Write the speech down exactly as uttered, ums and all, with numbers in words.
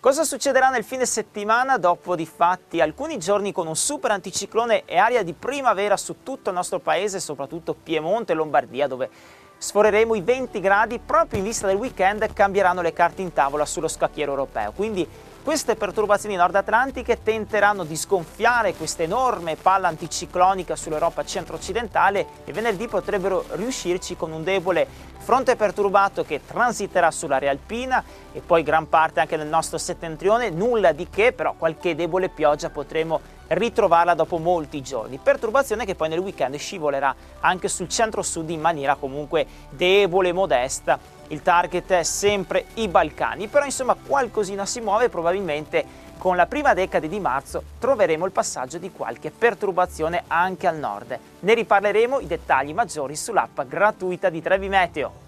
Cosa succederà nel fine settimana? Dopo di fatti alcuni giorni con un super anticiclone e aria di primavera su tutto il nostro paese, soprattutto Piemonte e Lombardia, dove sforeremo i venti gradi, proprio in vista del weekend cambieranno le carte in tavola sullo scacchiere europeo. Quindi queste perturbazioni nord-atlantiche tenteranno di sgonfiare questa enorme palla anticiclonica sull'Europa centro-occidentale e venerdì potrebbero riuscirci con un debole fronte perturbato che transiterà sull'area alpina e poi gran parte anche nel nostro settentrione, nulla di che, però qualche debole pioggia potremo ritrovarla dopo molti giorni. Perturbazione che poi nel weekend scivolerà anche sul centro-sud in maniera comunque debole e modesta. Il target è sempre i Balcani, però insomma qualcosina si muove e probabilmente con la prima decade di marzo troveremo il passaggio di qualche perturbazione anche al nord. Ne riparleremo, i dettagli maggiori sull'app gratuita di Trevi Meteo.